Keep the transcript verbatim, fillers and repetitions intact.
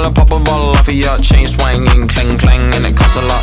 pop a bottle off of your chain swinging, clang clang, and it costs a lot